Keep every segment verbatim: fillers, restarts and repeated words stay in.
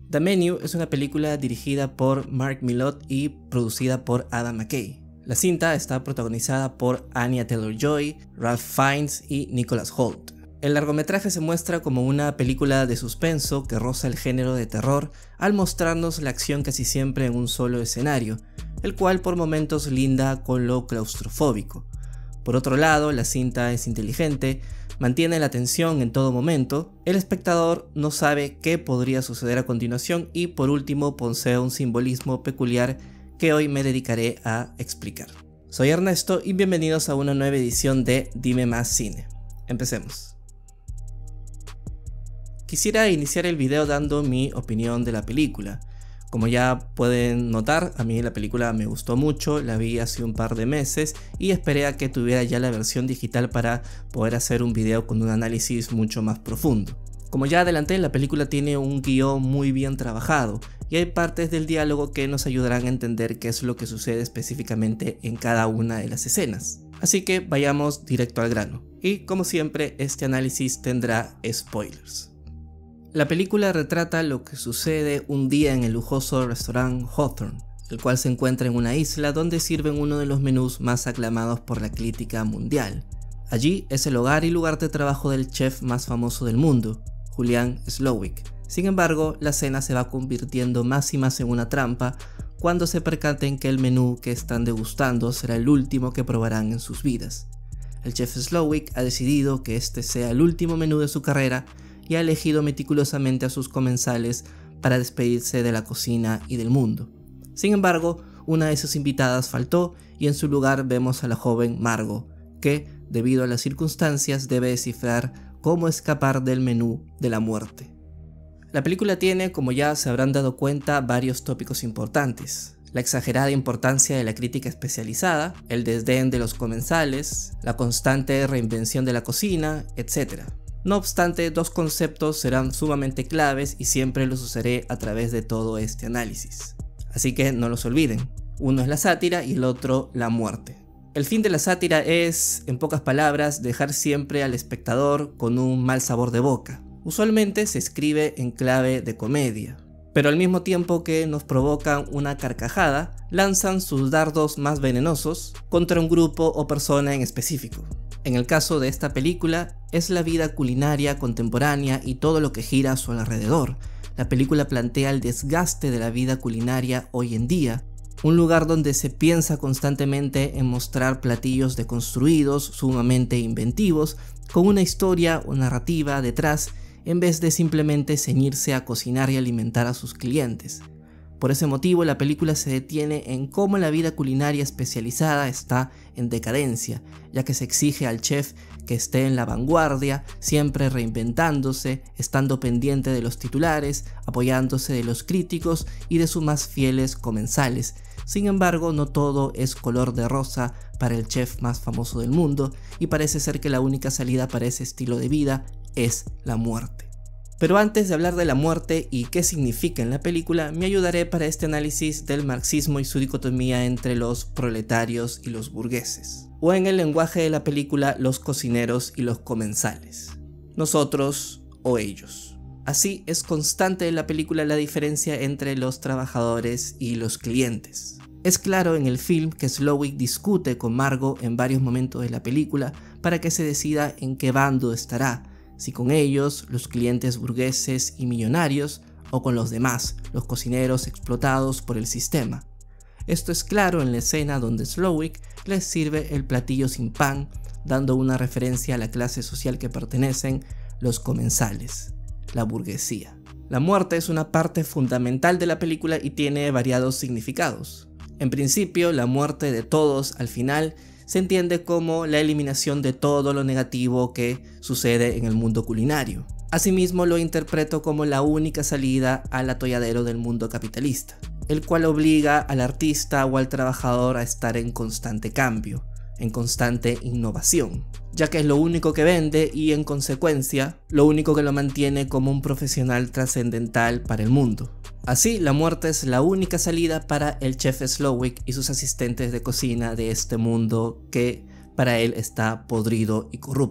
The Menu es una película dirigida por Mark Millot y producida por Adam McKay. La cinta está protagonizada por Anya Taylor-Joy, Ralph Fiennes y Nicholas Hoult. El largometraje se muestra como una película de suspenso que roza el género de terror al mostrarnos la acción casi siempre en un solo escenario, el cual por momentos linda con lo claustrofóbico. Por otro lado, la cinta es inteligente, mantiene la atención en todo momento, el espectador no sabe qué podría suceder a continuación y por último posee un simbolismo peculiar que hoy me dedicaré a explicar. Soy Ernesto y bienvenidos a una nueva edición de Dime Más Cine. Empecemos. Quisiera iniciar el video dando mi opinión de la película. Como ya pueden notar, a mí la película me gustó mucho, la vi hace un par de meses y esperé a que tuviera ya la versión digital para poder hacer un video con un análisis mucho más profundo. Como ya adelanté, la película tiene un guión muy bien trabajado y hay partes del diálogo que nos ayudarán a entender qué es lo que sucede específicamente en cada una de las escenas. Así que vayamos directo al grano. Y como siempre, este análisis tendrá spoilers. La película retrata lo que sucede un día en el lujoso restaurante Hawthorne, el cual se encuentra en una isla donde sirven uno de los menús más aclamados por la crítica mundial. Allí es el hogar y lugar de trabajo del chef más famoso del mundo, Julian Slowik. Sin embargo, la cena se va convirtiendo más y más en una trampa cuando se percaten que el menú que están degustando será el último que probarán en sus vidas. El chef Slowik ha decidido que este sea el último menú de su carrera y ha elegido meticulosamente a sus comensales para despedirse de la cocina y del mundo. Sin embargo, una de sus invitadas faltó y en su lugar vemos a la joven Margot, que, debido a las circunstancias, debe descifrar cómo escapar del menú de la muerte. La película tiene, como ya se habrán dado cuenta, varios tópicos importantes. La exagerada importancia de la crítica especializada, el desdén de los comensales, la constante reinvención de la cocina, etcétera. No obstante, dos conceptos serán sumamente claves y siempre los usaré a través de todo este análisis. Así que no los olviden. Uno es la sátira y el otro la muerte. El fin de la sátira es, en pocas palabras, dejar siempre al espectador con un mal sabor de boca. Usualmente se escribe en clave de comedia, pero al mismo tiempo que nos provocan una carcajada, lanzan sus dardos más venenosos contra un grupo o persona en específico. En el caso de esta película, es la vida culinaria contemporánea y todo lo que gira a su alrededor. La película plantea el desgaste de la vida culinaria hoy en día, un lugar donde se piensa constantemente en mostrar platillos deconstruidos, sumamente inventivos, con una historia o narrativa detrás, en vez de simplemente ceñirse a cocinar y alimentar a sus clientes. Por ese motivo, la película se detiene en cómo la vida culinaria especializada está en decadencia, ya que se exige al chef que esté en la vanguardia, siempre reinventándose, estando pendiente de los titulares, apoyándose de los críticos y de sus más fieles comensales. Sin embargo, no todo es color de rosa para el chef más famoso del mundo, y parece ser que la única salida para ese estilo de vida es la muerte. Pero antes de hablar de la muerte y qué significa en la película, me ayudaré para este análisis del marxismo y su dicotomía entre los proletarios y los burgueses, o en el lenguaje de la película, los cocineros y los comensales, nosotros o ellos. Así es constante en la película la diferencia entre los trabajadores y los clientes. Es claro en el film que Slowik discute con Margot en varios momentos de la película para que se decida en qué bando estará, si con ellos, los clientes burgueses y millonarios, o con los demás, los cocineros explotados por el sistema. Esto es claro en la escena donde Slowik les sirve el platillo sin pan, dando una referencia a la clase social que pertenecen los comensales, la burguesía. La muerte es una parte fundamental de la película y tiene variados significados. En principio, la muerte de todos al final se entiende como la eliminación de todo lo negativo que sucede en el mundo culinario. Asimismo, lo interpreto como la única salida al atolladero del mundo capitalista, el cual obliga al artista o al trabajador a estar en constante cambio, en constante innovación, ya que es lo único que vende y, en consecuencia, lo único que lo mantiene como un profesional trascendental para el mundo. Así, la muerte es la única salida para el chef Slowik y sus asistentes de cocina de este mundo que para él está podrido y corrupto.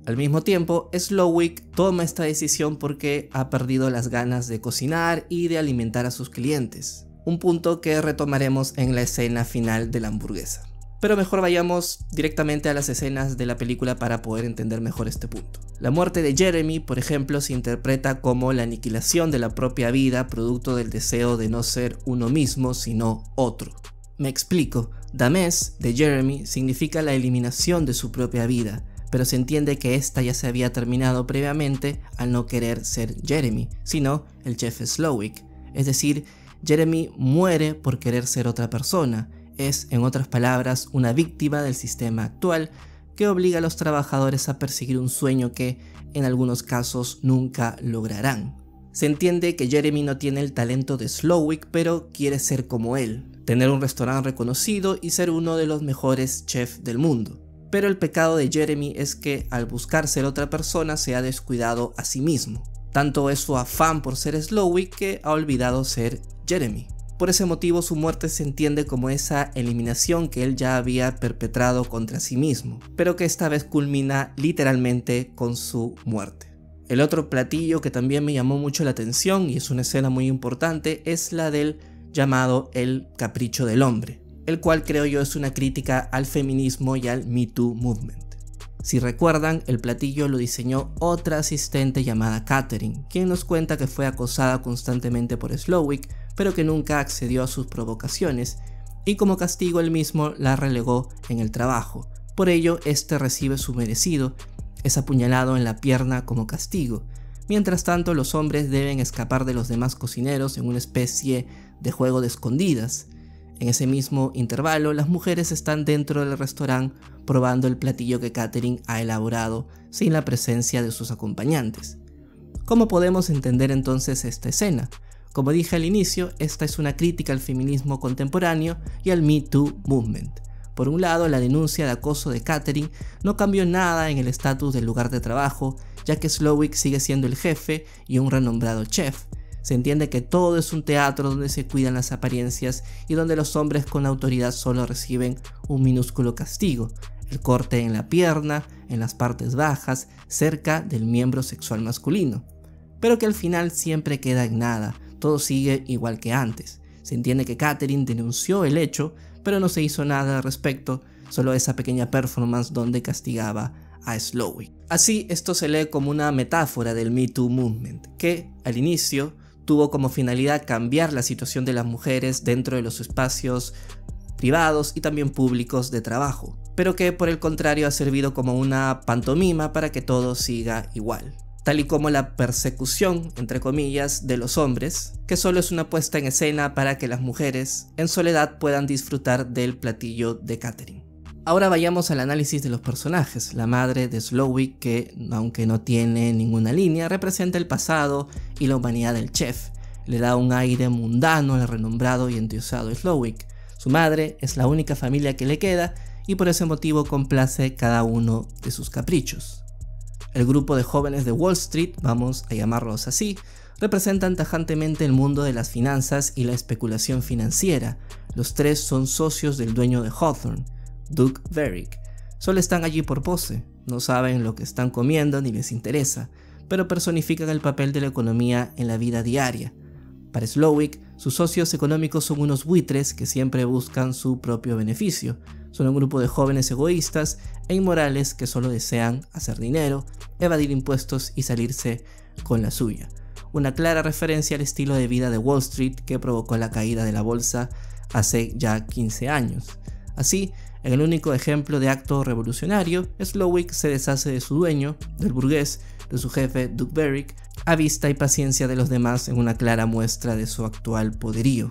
Al mismo tiempo, Slowik toma esta decisión porque ha perdido las ganas de cocinar y de alimentar a sus clientes, un punto que retomaremos en la escena final de la hamburguesa. Pero mejor vayamos directamente a las escenas de la película para poder entender mejor este punto. La muerte de Jeremy, por ejemplo, se interpreta como la aniquilación de la propia vida producto del deseo de no ser uno mismo, sino otro. Me explico, Dames de Jeremy significa la eliminación de su propia vida, pero se entiende que esta ya se había terminado previamente al no querer ser Jeremy, sino el chef Slowik. Es decir, Jeremy muere por querer ser otra persona, es, en otras palabras, una víctima del sistema actual que obliga a los trabajadores a perseguir un sueño que, en algunos casos, nunca lograrán. Se entiende que Jeremy no tiene el talento de Slowik, pero quiere ser como él, tener un restaurante reconocido y ser uno de los mejores chefs del mundo. Pero el pecado de Jeremy es que al buscar ser otra persona se ha descuidado a sí mismo. Tanto es su afán por ser Slowik que ha olvidado ser Jeremy. Por ese motivo su muerte se entiende como esa eliminación que él ya había perpetrado contra sí mismo, pero que esta vez culmina literalmente con su muerte. El otro platillo que también me llamó mucho la atención y es una escena muy importante es la del llamado el capricho del hombre, el cual creo yo es una crítica al feminismo y al Me Too Movement. Si recuerdan, el platillo lo diseñó otra asistente llamada Catherine, quien nos cuenta que fue acosada constantemente por Slowik, pero que nunca accedió a sus provocaciones, y como castigo él mismo la relegó en el trabajo. Por ello, este recibe su merecido, es apuñalado en la pierna como castigo. Mientras tanto, los hombres deben escapar de los demás cocineros en una especie de juego de escondidas. En ese mismo intervalo, las mujeres están dentro del restaurante probando el platillo que Catherine ha elaborado sin la presencia de sus acompañantes. ¿Cómo podemos entender entonces esta escena? Como dije al inicio, esta es una crítica al feminismo contemporáneo y al Me Too Movement. Por un lado, la denuncia de acoso de Catherine no cambió nada en el estatus del lugar de trabajo, ya que Slowik sigue siendo el jefe y un renombrado chef. Se entiende que todo es un teatro donde se cuidan las apariencias y donde los hombres con autoridad solo reciben un minúsculo castigo, el corte en la pierna, en las partes bajas, cerca del miembro sexual masculino. Pero que al final siempre queda en nada, todo sigue igual que antes. Se entiende que Catherine denunció el hecho, pero no se hizo nada al respecto, solo esa pequeña performance donde castigaba a Slowik. Así, esto se lee como una metáfora del Me Too Movement, que al inicio tuvo como finalidad cambiar la situación de las mujeres dentro de los espacios privados y también públicos de trabajo, pero que por el contrario ha servido como una pantomima para que todo siga igual. Tal y como la persecución, entre comillas, de los hombres, que solo es una puesta en escena para que las mujeres, en soledad, puedan disfrutar del platillo de Catherine. Ahora vayamos al análisis de los personajes. La madre de Slowik, que aunque no tiene ninguna línea, representa el pasado y la humanidad del chef. Le da un aire mundano al renombrado y endiosado Slowik. Su madre es la única familia que le queda y por ese motivo complace cada uno de sus caprichos. El grupo de jóvenes de Wall Street, vamos a llamarlos así, representan tajantemente el mundo de las finanzas y la especulación financiera. Los tres son socios del dueño de Hawthorne, Doug Verrick. Solo están allí por pose, no saben lo que están comiendo ni les interesa, pero personifican el papel de la economía en la vida diaria. Para Slowik, sus socios económicos son unos buitres que siempre buscan su propio beneficio. Son un grupo de jóvenes egoístas e inmorales que solo desean hacer dinero, evadir impuestos y salirse con la suya. Una clara referencia al estilo de vida de Wall Street que provocó la caída de la bolsa hace ya quince años. Así, en el único ejemplo de acto revolucionario, Slowik se deshace de su dueño, del burgués, de su jefe Doug Verrick, a vista y paciencia de los demás en una clara muestra de su actual poderío.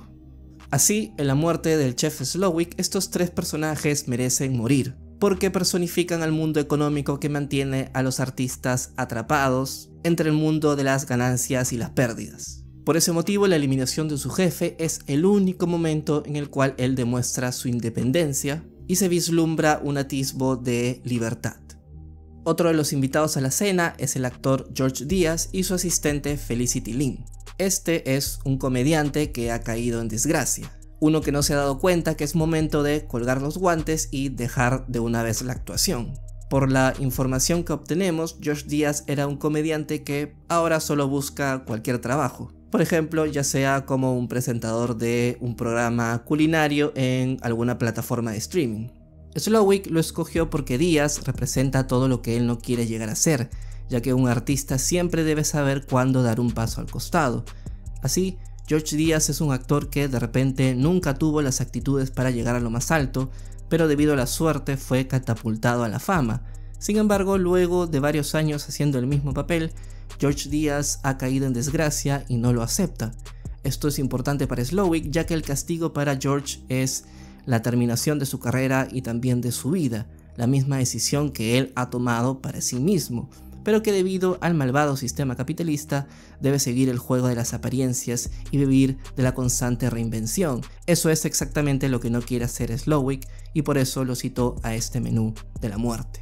Así, en la muerte del chef Slowik, estos tres personajes merecen morir, porque personifican al mundo económico que mantiene a los artistas atrapados entre el mundo de las ganancias y las pérdidas. Por ese motivo, la eliminación de su jefe es el único momento en el cual él demuestra su independencia y se vislumbra un atisbo de libertad. Otro de los invitados a la cena es el actor George Diaz y su asistente Felicity Lynn. Este es un comediante que ha caído en desgracia, uno que no se ha dado cuenta que es momento de colgar los guantes y dejar de una vez la actuación. Por la información que obtenemos, Josh Diaz era un comediante que ahora solo busca cualquier trabajo. Por ejemplo, ya sea como un presentador de un programa culinario en alguna plataforma de streaming. Slowik lo escogió porque Diaz representa todo lo que él no quiere llegar a ser, ya que un artista siempre debe saber cuándo dar un paso al costado. Así, Josh Diaz es un actor que de repente nunca tuvo las actitudes para llegar a lo más alto, pero debido a la suerte fue catapultado a la fama. Sin embargo, luego de varios años haciendo el mismo papel, Josh Diaz ha caído en desgracia y no lo acepta. Esto es importante para Slowik, ya que el castigo para George es la terminación de su carrera y también de su vida, la misma decisión que él ha tomado para sí mismo, pero que debido al malvado sistema capitalista debe seguir el juego de las apariencias y vivir de la constante reinvención. Eso es exactamente lo que no quiere hacer Slowik y por eso lo citó a este menú de la muerte.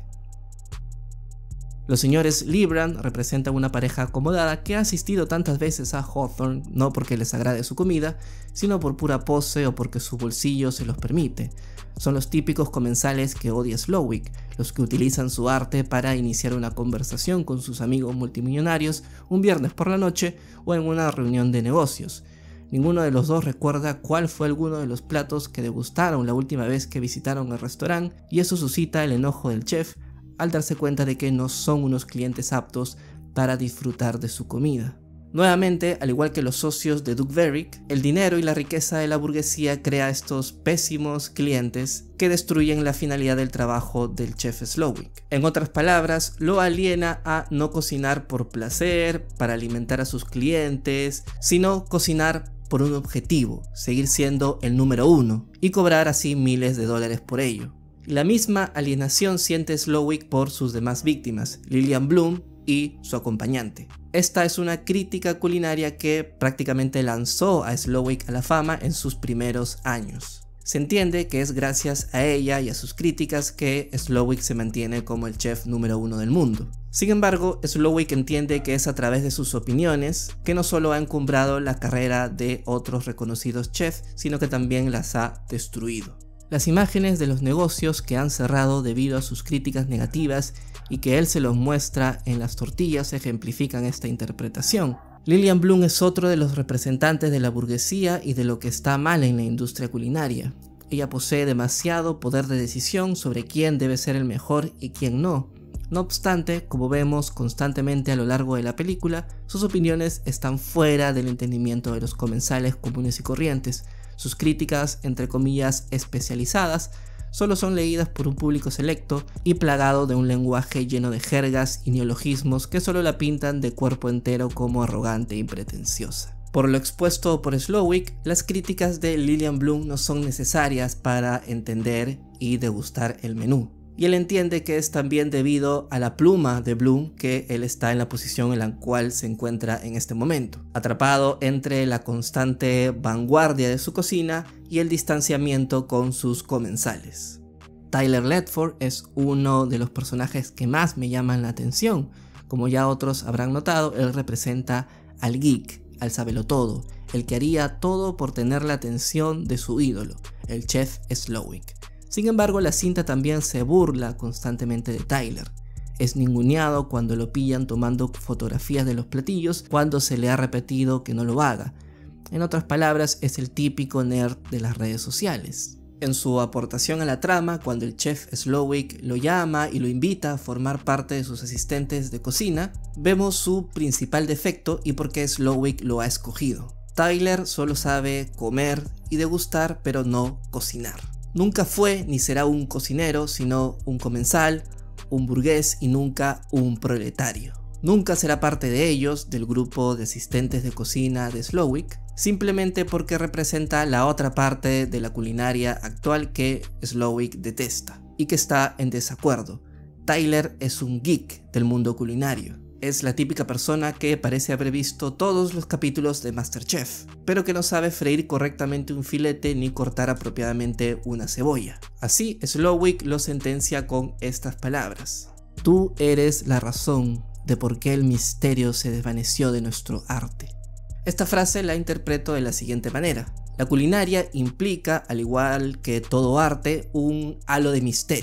Los señores Libran representan una pareja acomodada que ha asistido tantas veces a Hawthorne no porque les agrade su comida, sino por pura pose o porque su bolsillo se los permite. Son los típicos comensales que odia Slowik, los que utilizan su arte para iniciar una conversación con sus amigos multimillonarios un viernes por la noche o en una reunión de negocios. Ninguno de los dos recuerda cuál fue alguno de los platos que degustaron la última vez que visitaron el restaurante y eso suscita el enojo del chef al darse cuenta de que no son unos clientes aptos para disfrutar de su comida. Nuevamente, al igual que los socios de Duke Verrick, el dinero y la riqueza de la burguesía crea estos pésimos clientes que destruyen la finalidad del trabajo del chef Slowik. En otras palabras, lo aliena a no cocinar por placer, para alimentar a sus clientes, sino cocinar por un objetivo, seguir siendo el número uno y cobrar así miles de dólares por ello. La misma alienación siente Slowik por sus demás víctimas, Lillian Bloom y su acompañante. Esta es una crítica culinaria que prácticamente lanzó a Slowik a la fama en sus primeros años. Se entiende que es gracias a ella y a sus críticas que Slowik se mantiene como el chef número uno del mundo. Sin embargo, Slowik entiende que es a través de sus opiniones que no solo ha encumbrado la carrera de otros reconocidos chefs, sino que también las ha destruido. Las imágenes de los negocios que han cerrado debido a sus críticas negativas y que él se los muestra en las tortillas ejemplifican esta interpretación. Lillian Bloom es otro de los representantes de la burguesía y de lo que está mal en la industria culinaria. Ella posee demasiado poder de decisión sobre quién debe ser el mejor y quién no. No obstante, como vemos constantemente a lo largo de la película, sus opiniones están fuera del entendimiento de los comensales comunes y corrientes. Sus críticas, entre comillas, especializadas, solo son leídas por un público selecto y plagado de un lenguaje lleno de jergas y neologismos que solo la pintan de cuerpo entero como arrogante y pretenciosa. Por lo expuesto por Slowik, las críticas de Lillian Bloom no son necesarias para entender y degustar el menú. Y él entiende que es también debido a la pluma de Bloom que él está en la posición en la cual se encuentra en este momento, atrapado entre la constante vanguardia de su cocina y el distanciamiento con sus comensales. Tyler Ledford es uno de los personajes que más me llaman la atención. Como ya otros habrán notado, él representa al geek, al sabelotodo, el que haría todo por tener la atención de su ídolo, el chef Slowik. Sin embargo, la cinta también se burla constantemente de Tyler. Es ninguneado cuando lo pillan tomando fotografías de los platillos cuando se le ha repetido que no lo haga. En otras palabras, es el típico nerd de las redes sociales. En su aportación a la trama, cuando el chef Slowik lo llama y lo invita a formar parte de sus asistentes de cocina, vemos su principal defecto y por qué Slowik lo ha escogido. Tyler solo sabe comer y degustar, pero no cocinar. Nunca fue ni será un cocinero, sino un comensal, un burgués y nunca un proletario. Nunca será parte de ellos, del grupo de asistentes de cocina de Slowik, simplemente porque representa la otra parte de la culinaria actual que Slowik detesta y que está en desacuerdo. Tyler es un geek del mundo culinario. Es la típica persona que parece haber visto todos los capítulos de MasterChef, pero que no sabe freír correctamente un filete ni cortar apropiadamente una cebolla. Así, Slowik lo sentencia con estas palabras: tú eres la razón de por qué el misterio se desvaneció de nuestro arte. Esta frase la interpreto de la siguiente manera: la culinaria implica, al igual que todo arte, un halo de misterio.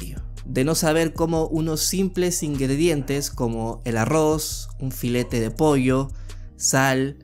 de no saber cómo unos simples ingredientes como el arroz, un filete de pollo, sal,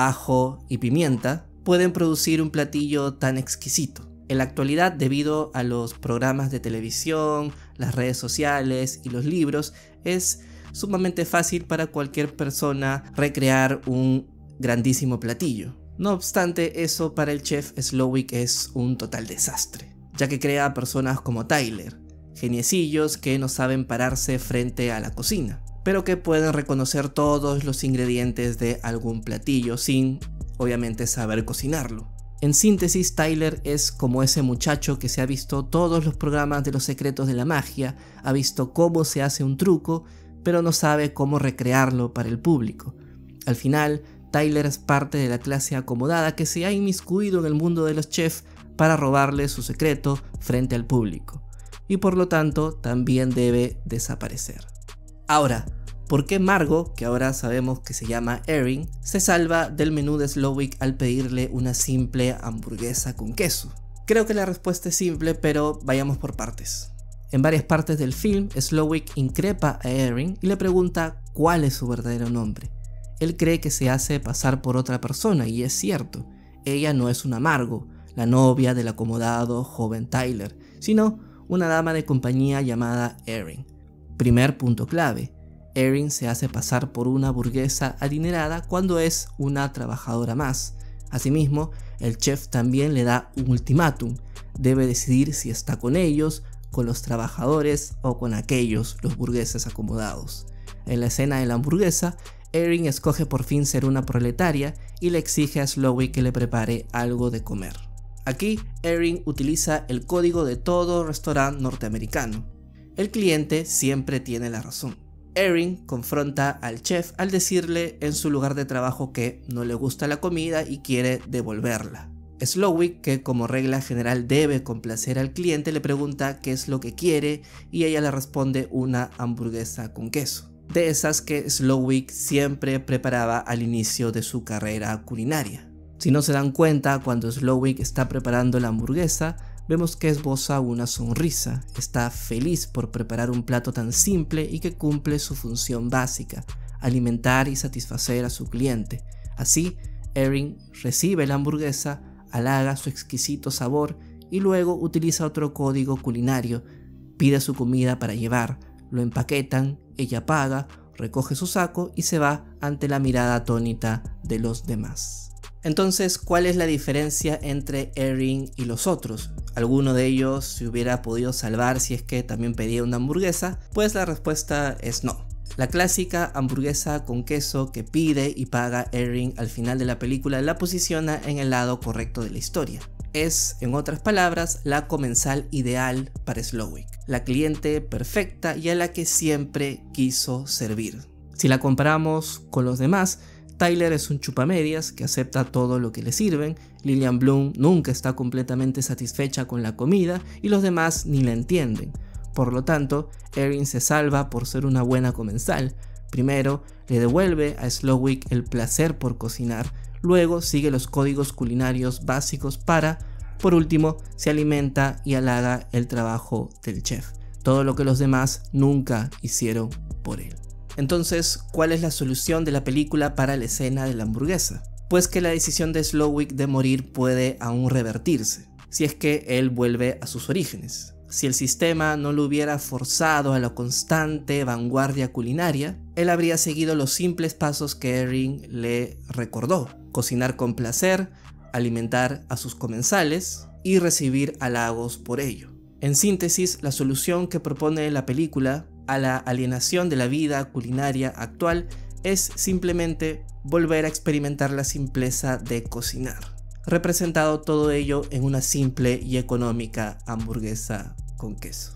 ajo y pimienta pueden producir un platillo tan exquisito. En la actualidad, debido a los programas de televisión, las redes sociales y los libros, es sumamente fácil para cualquier persona recrear un grandísimo platillo. No obstante, eso para el chef Slowik es un total desastre, ya que crea personas como Tyler, geniecillos que no saben pararse frente a la cocina, pero que pueden reconocer todos los ingredientes de algún platillo sin, obviamente, saber cocinarlo. En síntesis, Tyler es como ese muchacho que se ha visto todos los programas de los secretos de la magia, ha visto cómo se hace un truco, pero no sabe cómo recrearlo para el público. Al final, Tyler es parte de la clase acomodada que se ha inmiscuido en el mundo de los chefs para robarle su secreto frente al público, y por lo tanto también debe desaparecer. Ahora, ¿por qué Margot, que ahora sabemos que se llama Erin, se salva del menú de Slowik al pedirle una simple hamburguesa con queso? Creo que la respuesta es simple, pero vayamos por partes. En varias partes del film, Slowik increpa a Erin y le pregunta cuál es su verdadero nombre. Él cree que se hace pasar por otra persona, y es cierto, ella no es una Margot, la novia del acomodado joven Tyler, sino una dama de compañía llamada Erin. Primer punto clave. Erin se hace pasar por una burguesa adinerada cuando es una trabajadora más. Asimismo, el chef también le da un ultimátum. Debe decidir si está con ellos, con los trabajadores o con aquellos, los burgueses acomodados. En la escena de la hamburguesa, Erin escoge por fin ser una proletaria y le exige a Slowik que le prepare algo de comer. Aquí, Erin utiliza el código de todo restaurante norteamericano. El cliente siempre tiene la razón. Erin confronta al chef al decirle en su lugar de trabajo que no le gusta la comida y quiere devolverla. Slowik, que como regla general debe complacer al cliente, le pregunta qué es lo que quiere y ella le responde una hamburguesa con queso, de esas que Slowik siempre preparaba al inicio de su carrera culinaria. Si no se dan cuenta, cuando Slowik está preparando la hamburguesa, vemos que esboza una sonrisa, está feliz por preparar un plato tan simple y que cumple su función básica, alimentar y satisfacer a su cliente. Así, Erin recibe la hamburguesa, halaga su exquisito sabor y luego utiliza otro código culinario, pide su comida para llevar, lo empaquetan, ella paga, recoge su saco y se va ante la mirada atónita de los demás. Entonces, ¿cuál es la diferencia entre Erin y los otros? ¿Alguno de ellos se hubiera podido salvar si es que también pedía una hamburguesa? Pues la respuesta es no. La clásica hamburguesa con queso que pide y paga Erin al final de la película la posiciona en el lado correcto de la historia. Es, en otras palabras, la comensal ideal para Slowik, la cliente perfecta y a la que siempre quiso servir. Si la comparamos con los demás, Tyler es un chupamedias que acepta todo lo que le sirven, Lillian Bloom nunca está completamente satisfecha con la comida y los demás ni la entienden. Por lo tanto, Erin se salva por ser una buena comensal. Primero, le devuelve a Slowik el placer por cocinar, luego sigue los códigos culinarios básicos para, por último, se alimenta y halaga el trabajo del chef, todo lo que los demás nunca hicieron por él. Entonces, ¿cuál es la solución de la película para la escena de la hamburguesa? Pues que la decisión de Slowik de morir puede aún revertirse, si es que él vuelve a sus orígenes. Si el sistema no lo hubiera forzado a la constante vanguardia culinaria, él habría seguido los simples pasos que Erin le recordó: cocinar con placer, alimentar a sus comensales y recibir halagos por ello. En síntesis, la solución que propone la película a la alienación de la vida culinaria actual es simplemente volver a experimentar la simpleza de cocinar, representado todo ello en una simple y económica hamburguesa con queso.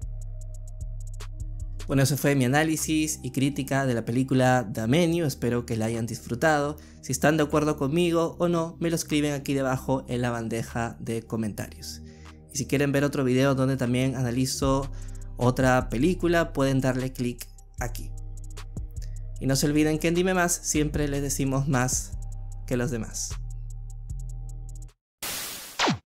Bueno, eso fue mi análisis y crítica de la película The Menu, espero que la hayan disfrutado. Si están de acuerdo conmigo o no, me lo escriben aquí debajo en la bandeja de comentarios. Y si quieren ver otro video donde también analizo otra película, pueden darle clic aquí. Y no se olviden que en Dime Más siempre les decimos más que los demás.